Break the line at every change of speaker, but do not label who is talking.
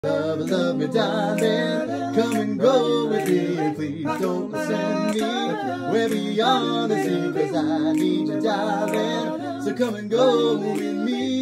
Love me, darling, come and go with me. Please don't send me way beyond the sea, 'cause I need you, darling. So come and go with me.